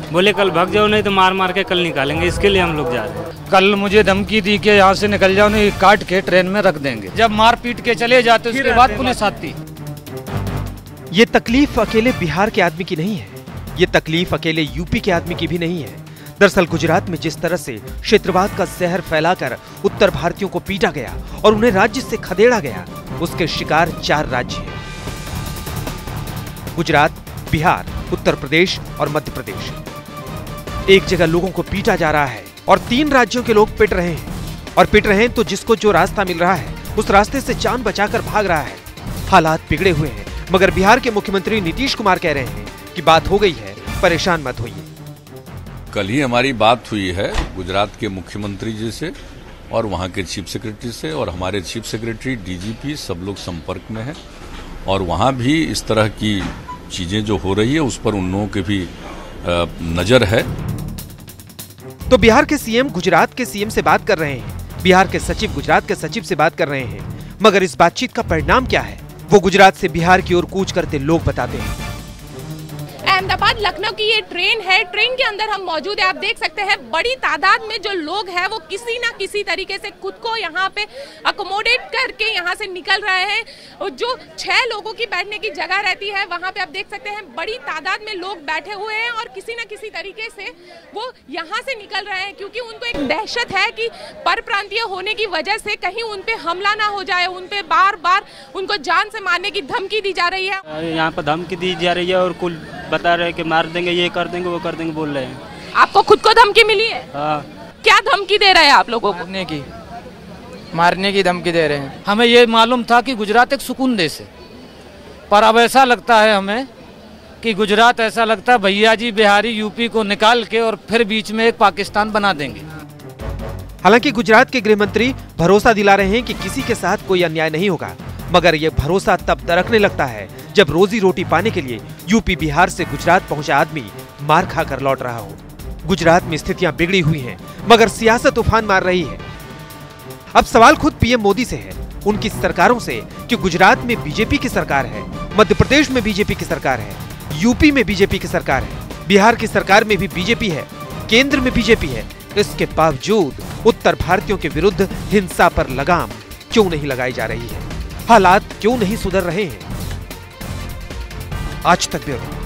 बोले कल भाग जाओ, नहीं तो मार मार के कल निकालेंगे, इसके लिए हम लोग जा रहे हैं। कल मुझे धमकी दी कि यहाँ से निकल जाओ, नहीं काट के ट्रेन में रख देंगे। जब मार पीट के चले जाते उसके बाद पुलिस आती। ये तकलीफ अकेले बिहार के आदमी की नहीं है, ये तकलीफ अकेले यूपी के आदमी की भी नहीं है। दरअसल गुजरात में जिस तरह से क्षेत्रवाद का जहर फैलाकर उत्तर भारतीयों को पीटा गया और उन्हें राज्य से खदेड़ा गया, उसके शिकार 4 राज्य हैं: गुजरात, बिहार, उत्तर प्रदेश और मध्य प्रदेश। एक जगह लोगों को पीटा जा रहा है और 3 राज्यों के लोग पिट रहे हैं, और पिट रहे हैं तो जिसको जो रास्ता मिल रहा है उस रास्ते से जान बचाकर भाग रहा है। हालात बिगड़े हुए हैं, मगर बिहार के मुख्यमंत्री नीतीश कुमार कह रहे हैं कि बात हो गई है, परेशान मत होइए। कल ही हमारी बात हुई है गुजरात के मुख्यमंत्री जी से और वहां के चीफ सेक्रेटरी से, और हमारे चीफ सेक्रेटरी, डीजीपी सब लोग संपर्क में हैं, और वहां भी इस तरह की चीजें जो हो रही है उस पर उन लोगों की भी नजर है। तो बिहार के सीएम गुजरात के सीएम से बात कर रहे हैं, बिहार के सचिव गुजरात के सचिव से बात कर रहे हैं, मगर इस बातचीत का परिणाम क्या है वो गुजरात से बिहार की ओर कूच करते लोग बताते हैं। अहमदाबाद लखनऊ की ये ट्रेन है, ट्रेन के अंदर हम मौजूद है। आप देख सकते हैं बड़ी तादाद में जो लोग हैं वो किसी ना किसी तरीके से खुद को यहाँ पे अकोमोडेट करके यहाँ से निकल रहे हैं। और जो 6 लोगों की बैठने की जगह रहती है वहाँ पे आप देख सकते हैं बड़ी तादाद में लोग बैठे हुए हैं और किसी ना किसी तरीके से वो यहाँ से निकल रहे हैं, क्योंकि उनको एक दहशत है कि परप्रांतीय होने की वजह से कहीं उन पे हमला ना हो जाए, उन पे बार बार उनको जान से मारने की धमकी दी जा रही है। यहाँ पर धमकी दी जा रही है और कुल बता रहे हैं कि मार देंगे, ये कर देंगे, वो कर देंगे बोल रहे हैं। आपको खुद को धमकी मिली है? हाँ। क्या धमकी दे रहे हैं आप लोगों को? मारने की धमकी दे रहे हैं। हमें ये मालूम था कि गुजरात एक सुकून देश है, पर अब ऐसा लगता है हमें कि गुजरात ऐसा लगता है भैया जी बिहारी यूपी को निकाल के और फिर बीच में एक पाकिस्तान बना देंगे। हालांकि गुजरात के गृह मंत्री भरोसा दिला रहे हैं कि किसी के साथ कोई अन्याय नहीं होगा, मगर यह भरोसा तब दरकने लगता है जब रोजी रोटी पाने के लिए यूपी बिहार से गुजरात पहुंचा आदमी मार खाकर लौट रहा हो। गुजरात में स्थितियां बिगड़ी हुई हैं, मगर सियासत उफान मार रही है। अब सवाल खुद पीएम मोदी से है, उनकी सरकारों से, कि गुजरात में बीजेपी की सरकार है, मध्य प्रदेश में बीजेपी की सरकार है, यूपी में बीजेपी की सरकार है, बिहार की सरकार में भी बीजेपी है, केंद्र में बीजेपी है। इसके बावजूद उत्तर भारतीयों के विरुद्ध हिंसा पर लगाम क्यों नहीं लगाई जा रही है? हालात क्यों नहीं सुधर रहे हैं? आज तक ब्यूरो।